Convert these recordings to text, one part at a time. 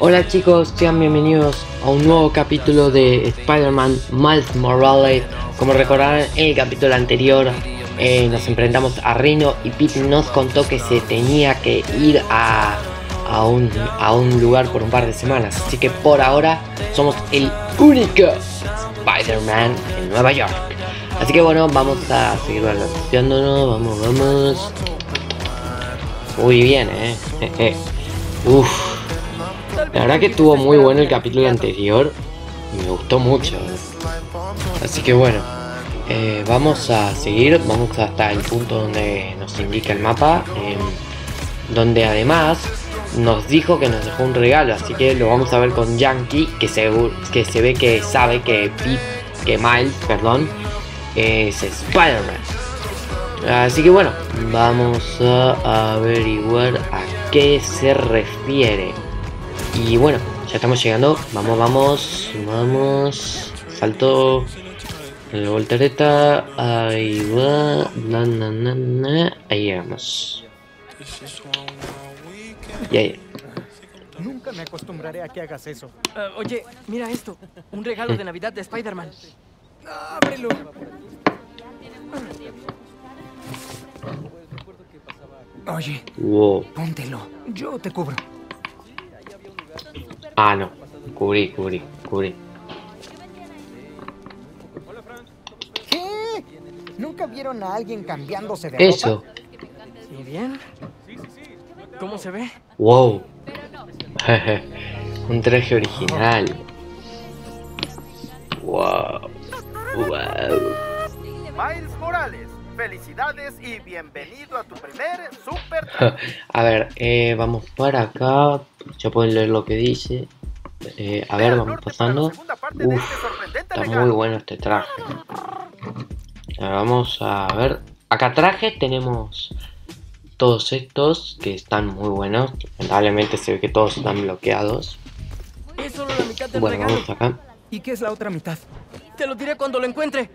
Hola chicos, sean bienvenidos a un nuevo capítulo de Spider-Man Miles Morales. Como recordarán, en el capítulo anterior nos enfrentamos a Rhino y Pete nos contó que se tenía que ir a un lugar por un par de semanas. Así que por ahora somos el único Spider-Man en Nueva York. Así que bueno, vamos a seguir balanceándonos. Vamos. Muy bien, La verdad que estuvo muy bueno el capítulo anterior y me gustó mucho. Así que bueno, vamos a seguir, vamos hasta el punto donde nos indica el mapa, donde además nos dijo que nos dejó un regalo, así que lo vamos a ver con Yankee, que se ve que sabe que Miles, es Spider-Man. Así que bueno, vamos a averiguar a qué se refiere. Y bueno, ya estamos llegando. Vamos. Salto. La voltereta. Ahí va. Ahí llegamos. Y ahí. Nunca me acostumbraré a que hagas eso. Oye, mira esto. Un regalo de Navidad de Spider-Man. ¡Ábrelo! Oye, Wow. póntelo. Yo te cubro. Ah, no. Cubrí. ¿Qué? ¿Nunca vieron a alguien cambiándose de ropa? Eso. ¿Y bien? ¿Cómo se ve? Wow. Un traje original. Wow. Miles Morales, felicidades y bienvenido a tu primer super traje. A ver, vamos para acá. Ya pueden leer lo que dice. A ver, vamos pasando. Está muy bueno este traje. Vamos a ver. Acá traje tenemos todos estos que están muy buenos. Lamentablemente se ve que todos están bloqueados. Es solo la mitad del Bueno, regalo. vamos acá. ¿Y qué es la otra mitad? Te lo diré cuando lo encuentre.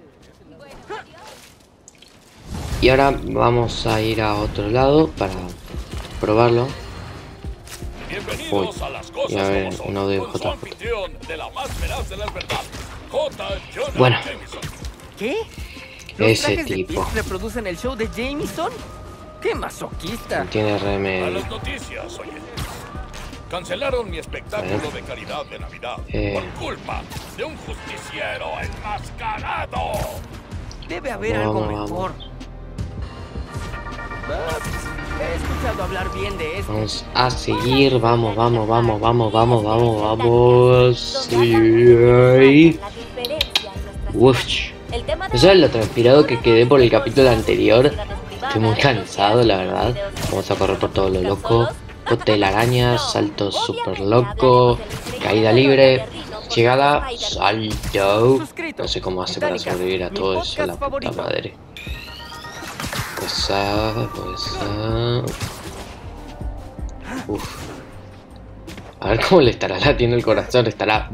Y ahora vamos a ir a otro lado para probarlo. Bienvenidos a las cosas y a ver, como son, no de con su JJ. anfitrión de la más veraz de las verdades, J. Jonah Bueno. Jameson. ¿Qué? ¿Los Ese trajes de tipo. Pete reproducen el show de Jameson? ¡Qué masoquista! No tiene A remedio. las noticias, oye. Cancelaron mi espectáculo de caridad de Navidad por culpa de un justiciero enmascarado. Debe haber algo Vamos. mejor. He escuchado hablar bien de esto. Vamos a seguir, vamos. Sí. Uf. ¿No sabes lo transpirado que quedé por el capítulo anterior? Estoy muy cansado, la verdad. Vamos a correr por todo lo loco. Telaraña, salto super loco, caída libre, llegada, salto. No sé cómo hace para sobrevivir a todo eso, la puta madre. Pues Uf. A ver cómo le estará latiendo el corazón, estará.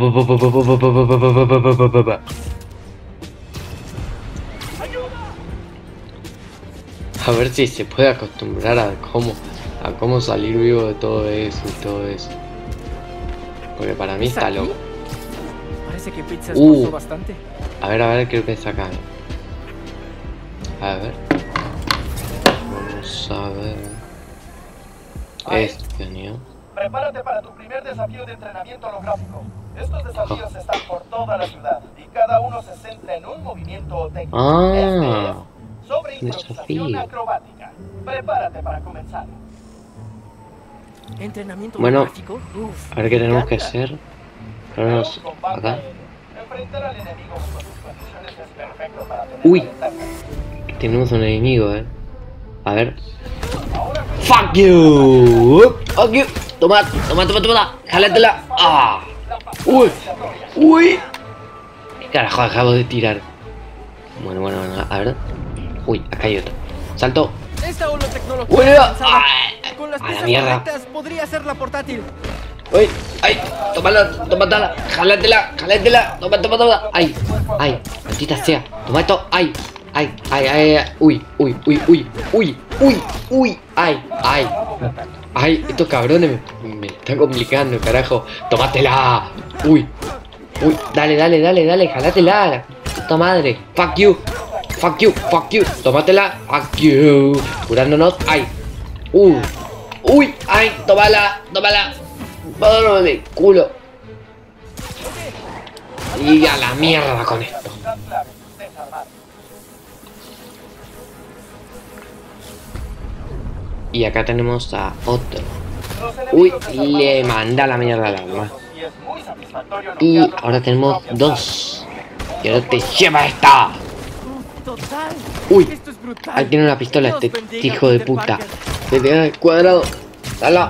A ver si se puede acostumbrar a cómo salir vivo de todo eso y todo eso. Porque para mí está loco. Parece que Pete se esforzó bastante. A ver qué pesa acá. A ver. Vamos a ver. Este, ¿no? Prepárate para tu primer desafío de entrenamiento holográfico. Estos desafíos están por toda la ciudad y cada uno se centra en un movimiento técnico. Ah, Este es sobre improvisación desafío. acrobática. Prepárate para comenzar. ¿Entrenamiento Bueno, holográfico? Uf, a ver qué me tenemos que encanta. hacer. Ponernos Combate acá. aéreo. Enfrentar al enemigo con sus condiciones es perfecto para tener Uy. la ventaja. Tenemos un enemigo, A ver. Fuck you. Fuck you. Toma. Jálatela. Ah. Uy. ¿Qué carajo acabo de tirar? Bueno, a ver. Uy, acá hay otro. Salto. Esta holotecnología Uy, avanzada, con las a la piezas mierda. correctas podría ser la portátil. Uy, ay, tómatela, jálatela, toma, ay, maldita sea, toma esto, ay, uy, ay, Ay, estos cabrones me están complicando, carajo. Tómatela. Uy. Uy, dale, jalátela. La puta madre. Fuck you. Tómatela. Fuck you. Curándonos. Ay. Uy, ay, tómala. Por de culo. Y a la mierda con esto. Y acá tenemos a otro. Uy, le manda la mierda al arma. Y ahora tenemos 2. Y ahora te lleva esta. Uy, ahí tiene una pistola este hijo de puta. Se tiene el cuadrado. Dale,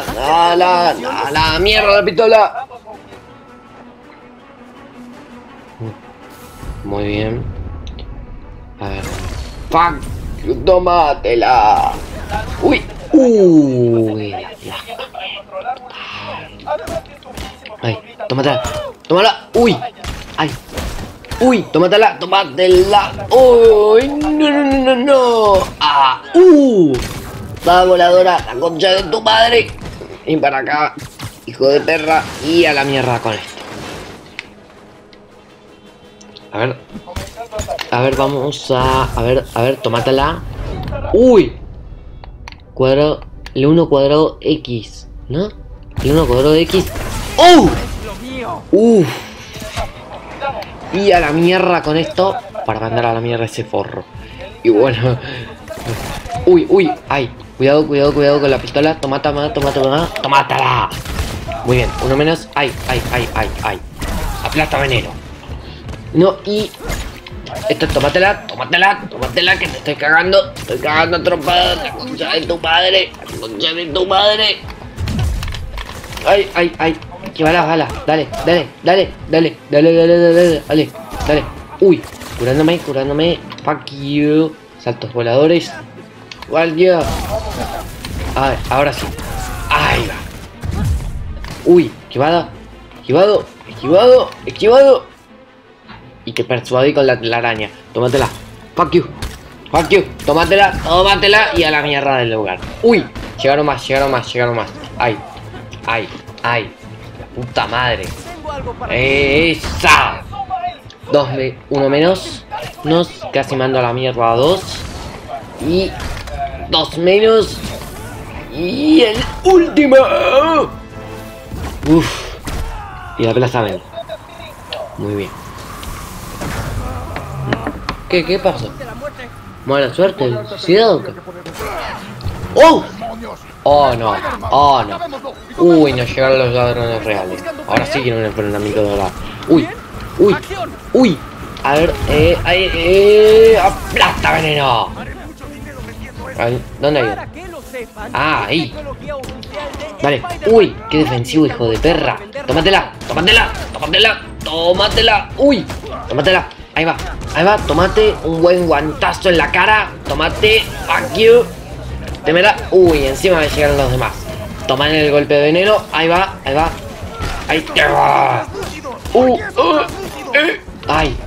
mierda la pistola. Muy bien. A ver. Fuck, tómatela. Uy, ay, tómatela. Uy, ay. Uy, tómatela. Uy, no. Ah, la voladora, la concha de tu madre. Y para acá, hijo de perra. Y a la mierda con esto. A ver, vamos a ver, tómatela. Uy. Cuadrado, L1 cuadrado X, ¿no? L1 cuadrado X. Y a la mierda con esto. Para mandar a la mierda ese forro. Y bueno. Uy, ay. Cuidado con la pistola. Tomátala. Muy bien, uno menos. Ay. Aplasta veneno. No, y esto, tómatela, que te estoy cagando trompada, la concha de tu madre, Ay, que bala, dale. Uy, curándome, fuck you, saltos voladores, guardia. Ay, ahora sí, ahí va. Uy, esquivado. Y te persuadí con la araña. Tómatela. Fuck you. Tómatela. Y a la mierda del lugar. Uy. Llegaron más. Ay. La puta madre. Esa. 1 menos. Casi mando a la mierda a 2. Y 2 menos. Y el último. Y la aplastamiento. Muy bien. ¿Qué pasó? Mala suerte, el suicidado. ¡Oh, no! Uy, nos llegaron los ladrones reales. Ahora sí quiero un enfrentamiento de verdad. Uy. A ver, ¡aplasta veneno! ¿Dónde hay? Ah, ahí. Vale. Uy, qué defensivo, hijo de perra. Tómatela. Uy, tómatela. Ahí va, tomate un buen guantazo en la cara. Tomate, fuck you. Temela. Uy, encima me llegaron los demás. Toman el golpe de veneno. Ahí va. Ahí te va. Ay.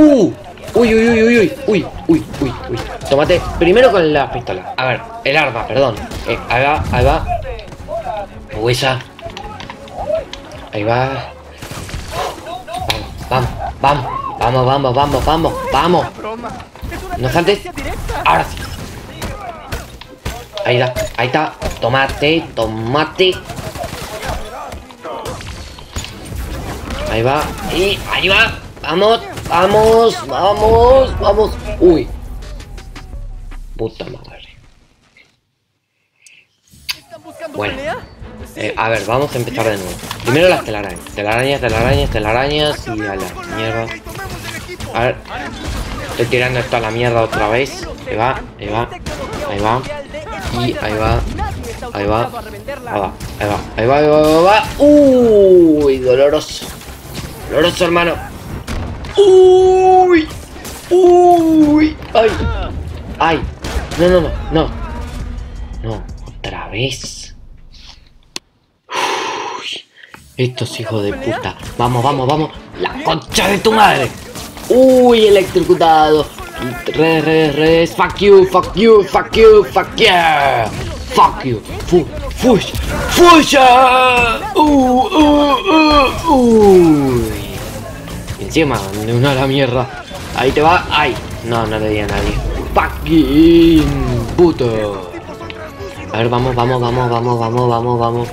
Uy. Tomate primero con la pistola. A ver, el arma, perdón. Ahí va. Huesa. Ahí va. Vamos. No saltes. Ahora sí. Ahí está. Tomate. Ahí va. Y ahí va. Vamos. Uy. Puta madre. Bueno. A ver, vamos a empezar de nuevo. Primero las telarañas. Telarañas y a la mierda. A ver. Estoy tirando esto a la mierda otra vez. Ahí va. Y ahí va. Uy, doloroso, hermano. Uy. Ay. No. Otra vez. Uy, estos hijos de puta. Vamos. La concha de tu madre. Uy, electrocutado. Redes. Fuck you. ¡Fush! ¡Fuya! ¡Uy! Y encima, de una a la mierda. Ahí te va. ¡Ay! No, no le di a nadie. ¡Fucking puto! A ver, vamos. Vamos.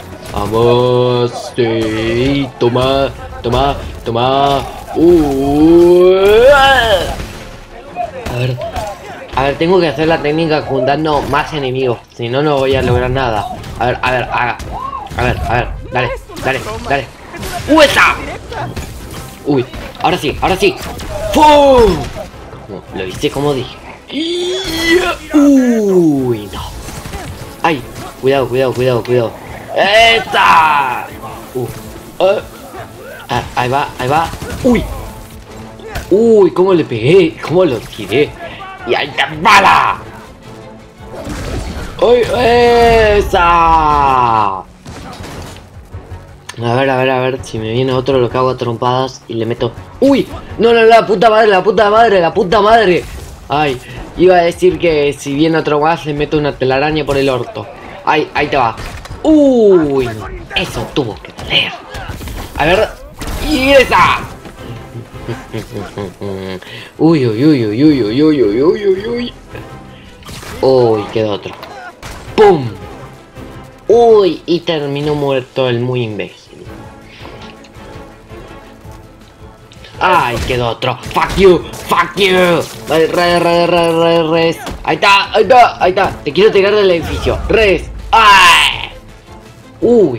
Sí. Toma. A ver, tengo que hacer la técnica juntando más enemigos, si no, no voy a lograr nada. A ver, dale. ¡Uesa! Uy, ahora sí. ¡Fum! Lo hice como dije. Uy, no. Ay, cuidado. ¡Esta! Ahí va. Uy, cómo le pegué, cómo lo tiré. ¡Y ahí te bala! ¡Uy, esa! A ver, si me viene otro lo cago a trompadas y le meto... ¡Uy! No, la puta madre. Ay, iba a decir que si viene otro más le meto una telaraña por el orto. Ay, ahí te va. ¡Uy! Eso tuvo que doler. A ver... ¡Y esa! Uy. Uy, quedó otro. ¡Pum! Uy, y terminó muerto el muy imbécil. ¡Ay, quedó otro! ¡Fuck you! Res. Ahí está. Te quiero tirar del edificio. Res. ¡Ay! Uy.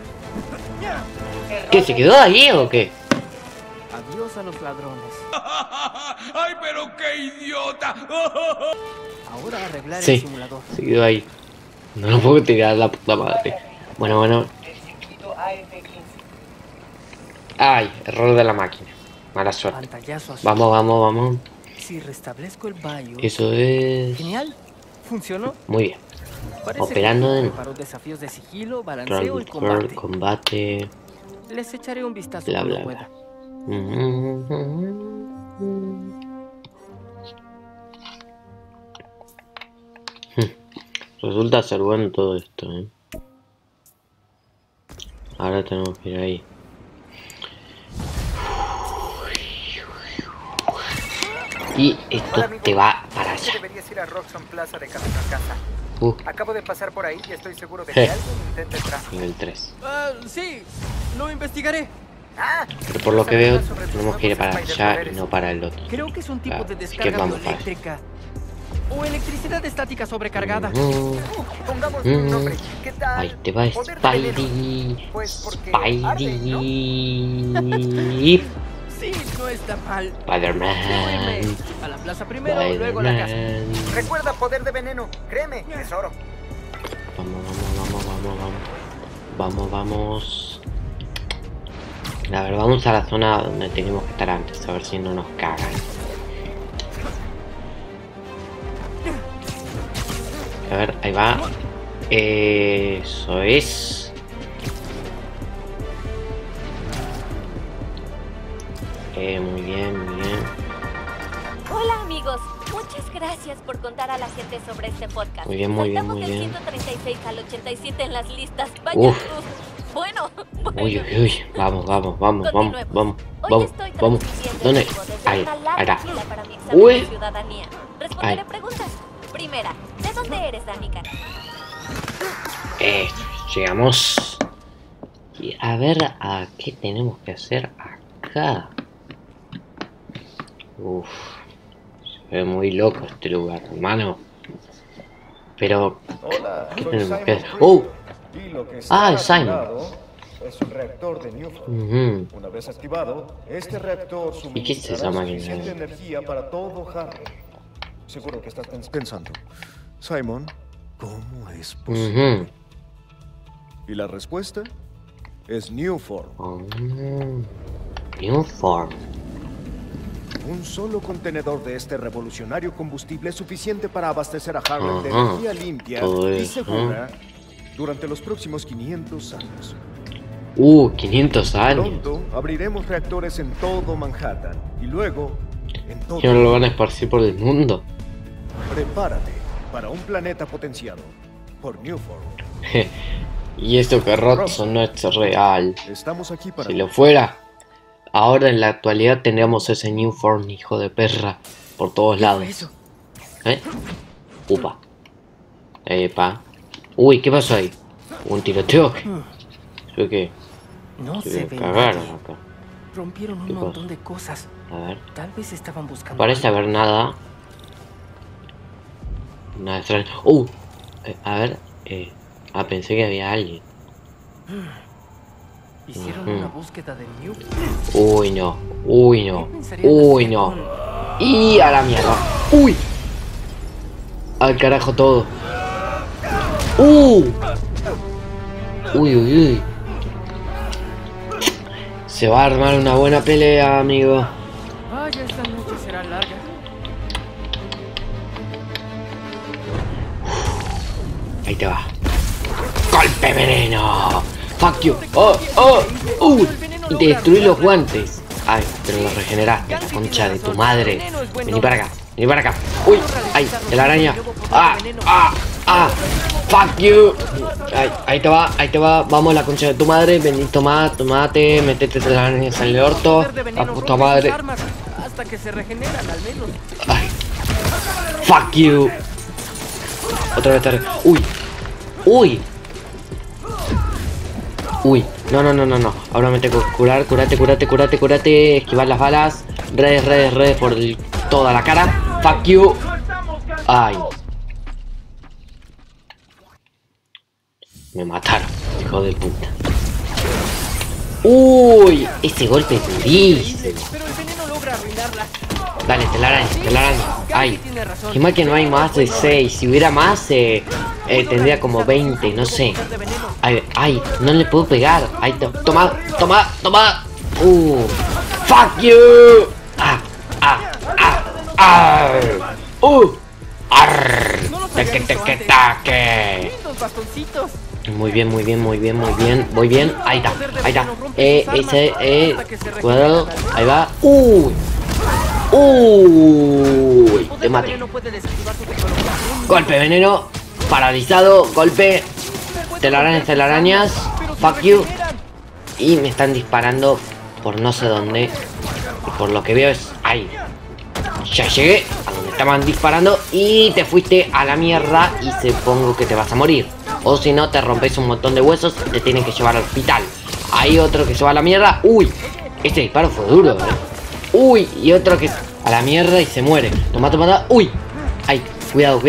¿Qué, se quedó ahí o qué? Adiós a los ladrones. ¡Ay, pero qué idiota! Ahora arreglar Sí, el simulador. se quedó ahí. No lo puedo tirar, la puta madre. Bueno. Ay, error de la máquina. Mala suerte. Pantallazo azul. Vamos. Si restablezco el BIOS. Eso es... Genial. ¿Funcionó? Muy bien. Parece Operando que en... preparó desafíos de sigilo, balanceo y combate. combate... Les echaré un vistazo Bla, cuando bla, pueda. Resulta ser bueno todo esto, ¿eh? Ahora tenemos que ir ahí. Y esto te va para allá. Deberías ir a Roxxon Plaza de camino a casa. Acabo de pasar por ahí y estoy seguro de que alguien intenta entrar. Nivel 3. Sí, lo investigaré. Pero por lo que veo, tenemos que ir para allá y no para el otro. Creo que es un tipo de Así que descarga vamos para allá. eléctrica. O electricidad estática sobrecargada. Pongamos un nombre. ¿Qué tal? Ahí te va Poder de veneno. Spidey. Pues porque arde, ¿no? Spidey. Sí, no está mal. Spider-Man. A la plaza primero, luego a la casa. Spider-Man. Recuerda poder de veneno. Créeme, tesoro. Vamos. A ver, vamos a la zona donde tenemos que estar antes, a ver si no nos cagan. A ver, ahí va. Eso es. Muy bien. Hola amigos, muchas gracias por contar a la gente sobre este podcast. Muy bien. Saltamos del 136 al 87 en las listas. Vaya Uf. cruz. Bueno. Uy. Vamos. Hoy estoy Vamos. transmitiendo ¿Dónde? en vivo desde Ahí, una larga acá. fila para mi examen Uy. de ciudadanía. Responderé Ahí. preguntas. Primera, ¿de dónde eres, Danica? Llegamos. Y a ver a qué tenemos que hacer acá. Uf. Se ve muy loco este lugar, hermano. Pero... Hola, ¿qué soy tenemos Simon que hacer? Creed, ¡Oh! y lo que está Ah, Simon. activado es un reactor de Newford. Una vez activado, este reactor ¿Y qué es esa suministrará máquina? suficiente energía para todo Harlem. Seguro que estás pensando, Simon, ¿cómo es posible? Y la respuesta es Newform. Newform. Un solo contenedor de este revolucionario combustible es suficiente para abastecer a Harlem de energía limpia Todo y eso. segura durante los próximos 500 años. 500 años. Pronto abriremos reactores en todo Manhattan y luego en todo. ¿Que no lo van a esparcir por el mundo? Prepárate para un planeta potenciado por Newform. Y esto que Rodson no es real. Estamos aquí para... Si lo fuera, ahora en la actualidad tendríamos ese Newform, hijo de perra, por todos lados. ¿Eh? Upa. Epa. Uy, ¿qué pasó ahí? Un tiroteo. Creo que... No se ve cagaron nadie. acá. Rompieron un montón de cosas. A ver. Tal vez estaban buscando. Parece haber nada. Nada extraño. A ver. Pensé que había alguien. Hicieron una búsqueda de Mew. Uy, no. Uy, no. Uy, no. Y a la mierda. Uy. Al carajo todo. Uy, uy, uy. Se va a armar una buena pelea, amigo. Vaya, esta noche será larga. Ahí te va. ¡Golpe veneno! ¡Fuck you! Y te destruí los guantes. Ay, pero los regeneraste, la concha de tu madre. Vení para acá, vení para acá. ¡Uy! ¡Ay! ¡Telaraña! ¡Fuck you! Ay, ahí te va, vamos la concha de tu madre. Vení, tomate, metete telarañas en el orto. La puta madre. Hasta que se regeneran al menos. Ay. ¡Fuck you! Otra vez tarde. ¡Uy! No. Ahora me tengo que curar. Curate. Esquivar las balas. Redes por toda la cara. Fuck you. Ay. Me mataron, hijo de puta. Uy, ese golpe es durísimo. Pero el veneno logra arruinarla. Dale, telaraña. Ay, qué mal que no hay más de 6. Si hubiera más, tendría como 20, no sé. Ay, no le puedo pegar. Ay, toma. Fuck you. Taque. Muy bien. Voy bien. Ahí está. Cuidado. Ahí va. Uy. Te maté. Golpe veneno. Paralizado. Golpe. Telarañas. Fuck you. Y me están disparando por no sé dónde. Y por lo que veo es ahí. Ya llegué a donde estaban disparando y te fuiste a la mierda y supongo que te vas a morir. O si no, te rompes un montón de huesos y te tienen que llevar al hospital. Hay otro que se va a la mierda. Uy, este disparo fue duro, Uy, y otro que a la mierda y se muere. Toma. Uy. Ay, cuidado.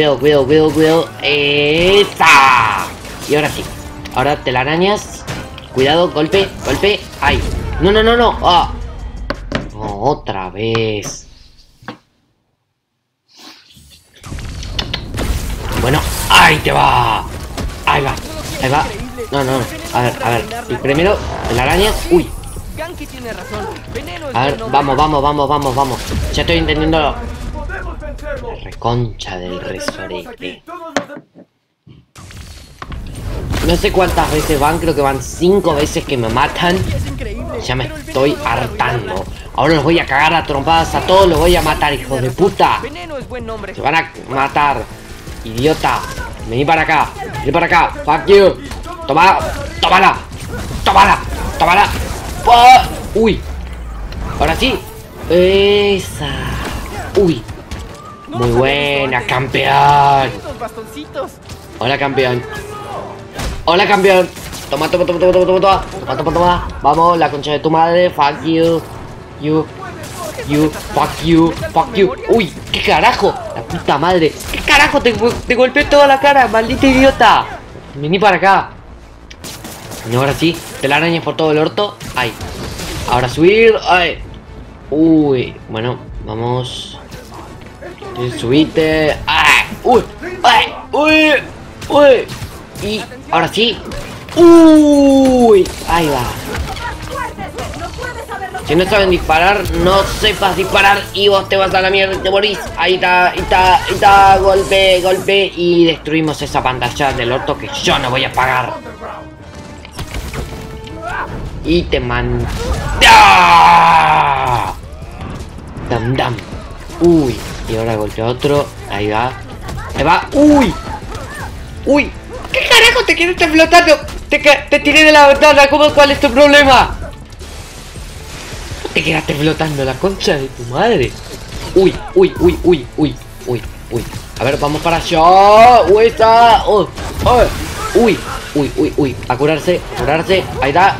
¡Esa! Y ahora sí. Ahora telarañas. Cuidado, golpe. Ay. No. No, otra vez. Bueno, ahí te va. Ahí va. No. A ver. Y primero, telarañas. Uy. A ver, vamos. Ya estoy entendiendo. La reconcha del resorete. No sé cuántas veces van, creo que van 5 veces que me matan. Ya me estoy hartando. Ahora los voy a cagar a trompadas a todos, los voy a matar, hijos de puta. Se van a matar. Idiota. Vení para acá. Fuck you. Tómala. Uy. Ahora sí. Esa. Uy. Muy buena, campeón. Hola, campeón. Toma. Vamos, la concha de tu madre. Fuck you. Fuck you. Uy, ¿qué carajo? La puta madre. ¿Qué carajo? Te golpeé toda la cara, maldita idiota. Vení para acá. Y ahora sí, telarañas por todo el orto. Ay. Ahora subir. Ay. Uy. Bueno, vamos. Subite. Ay. Uy. Y ahora sí. Uy. Ahí va. Si no saben disparar, no sepas disparar y vos te vas a la mierda y te morís. Ahí está, golpe y destruimos esa pantalla del orto que yo no voy a pagar. Y te man... ¡Ah! Dam. Uy, y ahora golpea otro. Ahí va. Uy. ¿Qué carajo te quedaste flotando? Te tiré de la ventana, ¿cuál es tu problema? Te quedaste flotando, la concha de tu madre. Uy. A ver, vamos para allá. Uy, está. Uy. A curarse. Ahí está.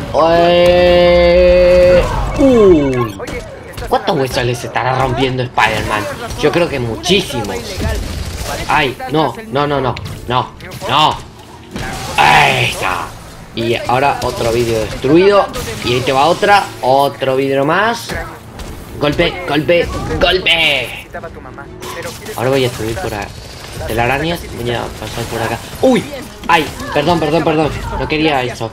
Uy. ¿Cuántos huesos les estará rompiendo Spider-Man? Yo creo que muchísimos. Ay, no. Ahí está. Y ahora otro vidrio destruido. Y ahí te va otro vidrio más. Golpe. Ahora voy a subir por acá. Telarañas, voy a pasar por acá. ¡Uy! ¡Ay! Perdón. No quería eso.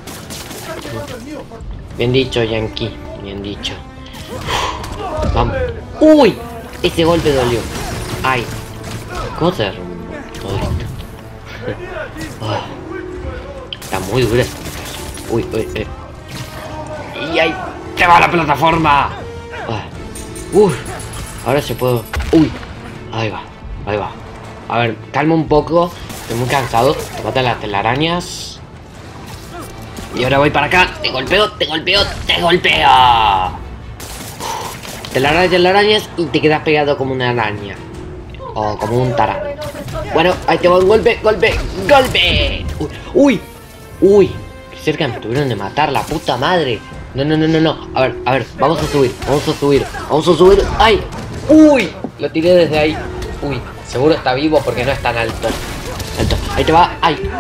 Bien dicho, Yankee. Bien dicho. Vamos. ¡Uy! Ese golpe dolió. ¡Ay! ¿Cómo se derrumbó todo esto? Está muy dura. Uy. Y ahí te va la plataforma. Ahora se puede. Uy. Ahí va. A ver, calma un poco. Estoy muy cansado. Te matan las telarañas. Y ahora voy para acá. Te golpeo. Telarañas y te quedas pegado como una araña. O como un tarán. Bueno, ahí te va un golpe. Uy. Qué cerca me tuvieron de matar, la puta madre. No. A ver, vamos a subir. ¡Ay! ¡Uy! Lo tiré desde ahí. Uy, seguro está vivo porque no es tan alto. Ahí te va.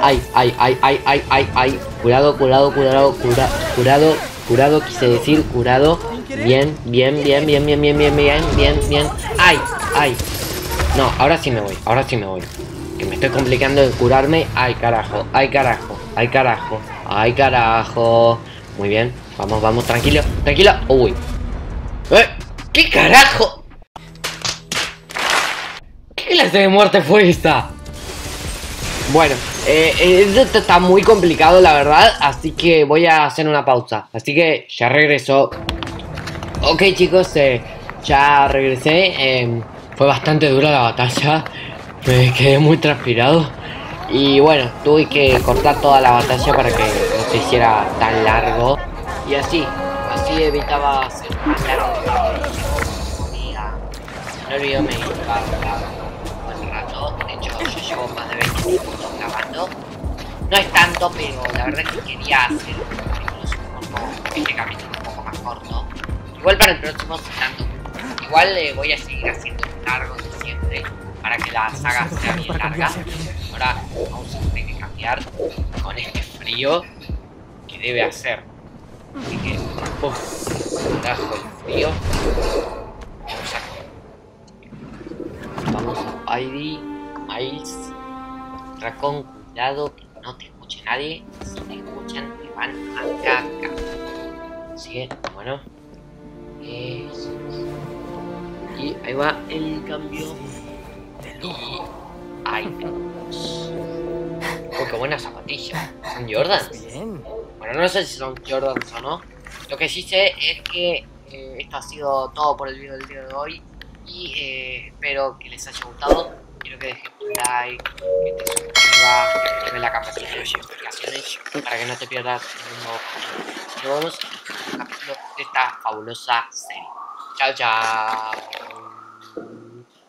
¡Ay! Curado, quise decir curado. Bien. ¡Ay! No, ahora sí me voy. Que me estoy complicando en curarme. ¡Ay, carajo! Muy bien. Vamos, tranquilo. Uy. ¿Qué carajo? ¿Qué clase de muerte fue esta? Bueno, esto está muy complicado, la verdad. Así que voy a hacer una pausa. Así que ya regreso. Ok, chicos, ya regresé. Fue bastante dura la batalla. Me quedé muy transpirado. Y bueno, tuve que cortar toda la batalla para que no se hiciera tan largo. Y así evitaba hacer más largo. No el video me iba a durar un buen rato. De hecho, yo llevo más de 20 minutos grabando. No es tanto, pero la verdad es que quería hacer este capítulo un poco más corto. Igual para el próximo, tanto. Igual voy a seguir haciendo largo de siempre para que la saga sea bien larga. Ahora vamos a tener que cambiar con este frío que debe hacer. Así que, trajo el frío. Vamos a ID, Miles, Racón, cuidado que no te escuche nadie. Si te escuchan, te van a cagar. Así que, bueno. Y ahí va el cambio. Y ahí tenemos. Oh, qué buena zapatilla. ¿Son Jordans? Bueno, no sé si son Jordans o no. Lo que sí sé es que esto ha sido todo por el video del día de hoy. Y espero que les haya gustado. Quiero que dejes un like, que te suscribas, que actives la campanita de notificaciones para que no te pierdas ningún nuevo capítulo. Nos vemos en un capítulo de esta fabulosa serie. Chao.